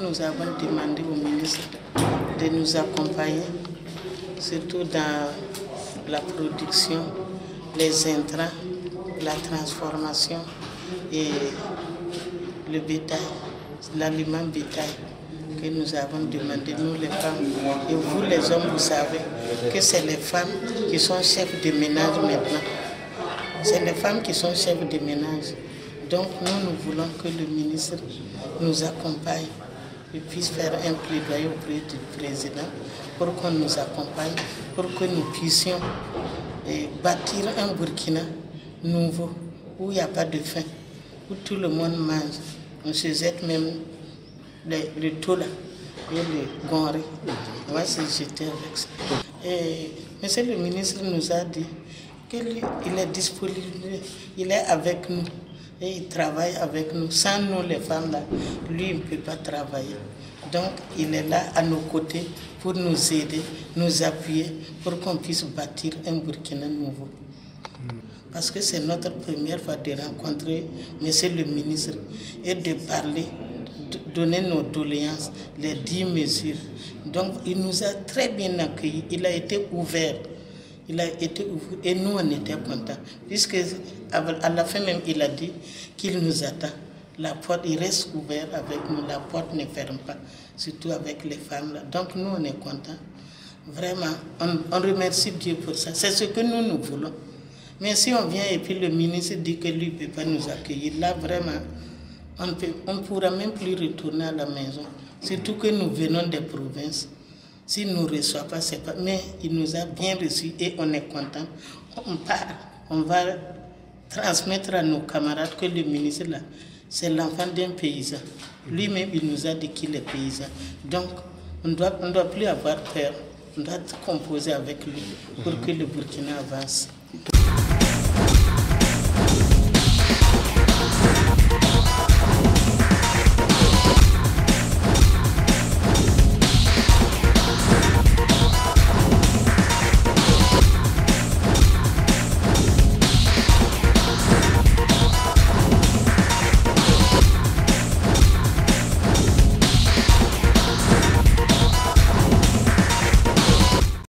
nous avons demandé au ministre de nous accompagner, surtout dans la production, les intrants, la transformation et le bétail, l'aliment bétail que nous avons demandé, nous les femmes. Et vous les hommes, vous savez que c'est les femmes qui sont chefs de ménage maintenant. C'est les femmes qui sont chefs de ménage. Donc nous voulons que le ministre nous accompagne et puisse faire un plaidoyer auprès du président pour qu'on nous accompagne, pour que nous puissions bâtir un Burkina nouveau, où il n'y a pas de faim, où tout le monde mange. On se jette même le tola et le gonré. On va se jeter avec ça. Et monsieur le ministre nous a dit qu'il est disponible, il est avec nous. Et il travaille avec nous. Sans nous, les femmes, là, lui, il ne peut pas travailler. Donc, il est là à nos côtés pour nous aider, nous appuyer, pour qu'on puisse bâtir un Burkina nouveau. Parce que c'est notre première fois de rencontrer monsieur le ministre et de parler, de donner nos doléances, les 10 mesures. Donc, il nous a très bien accueillis. Il a été ouvert. Il a été ouvert et nous on était contents, puisque à la fin même il a dit qu'il nous attend. La porte, il reste ouvert avec nous, la porte ne ferme pas, surtout avec les femmes là. Donc nous on est contents. Vraiment, on remercie Dieu pour ça. C'est ce que nous voulons. Mais si on vient et puis le ministre dit que lui ne peut pas nous accueillir, là vraiment, on ne pourra même plus retourner à la maison. Surtout que nous venons des provinces. S'il ne nous reçoit pas, c'est pas. Mais il nous a bien reçus et on est content. On part, on va transmettre à nos camarades que le ministre là, c'est l'enfant d'un paysan. Lui-même, il nous a dit qu'il est paysan. Donc, on ne doit plus avoir peur. On doit composer avec lui pour que le Burkina avance.